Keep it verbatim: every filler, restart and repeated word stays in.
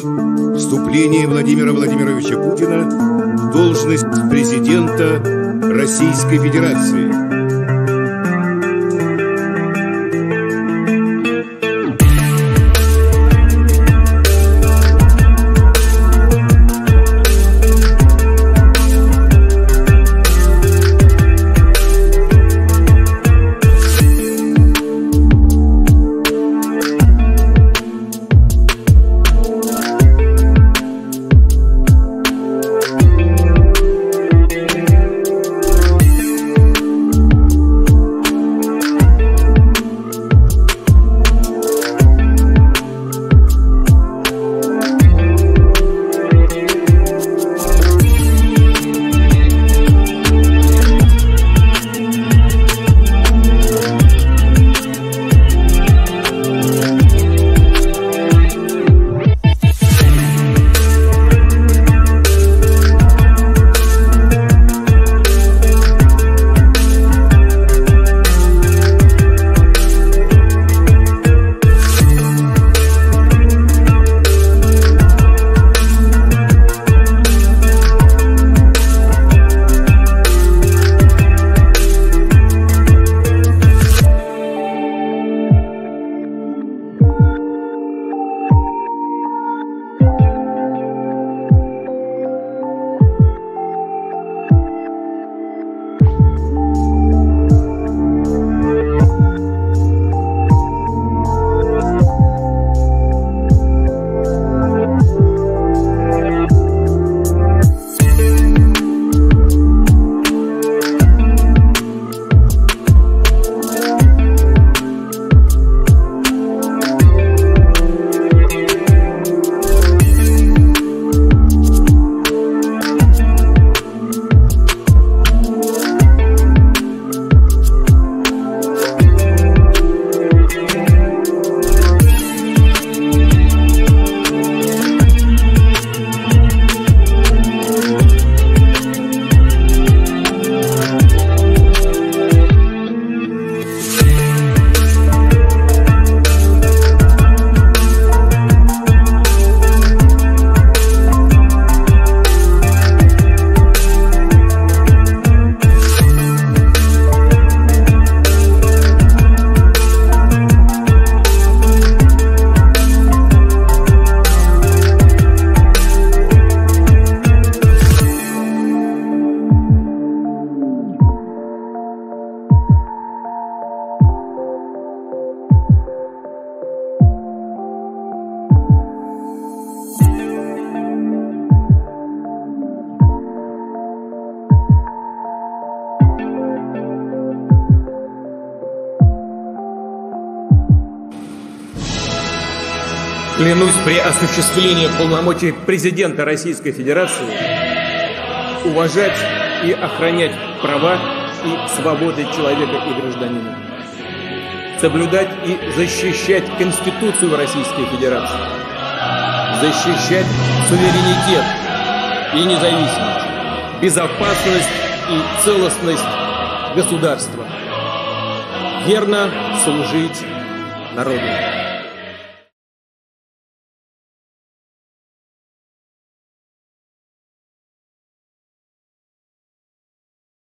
Вступление Владимира Владимировича Путина в должность президента Российской Федерации. Клянусь при осуществлении полномочий президента Российской Федерации уважать и охранять права и свободы человека и гражданина, соблюдать и защищать Конституцию Российской Федерации, защищать суверенитет и независимость, безопасность и целостность государства, верно служить народу.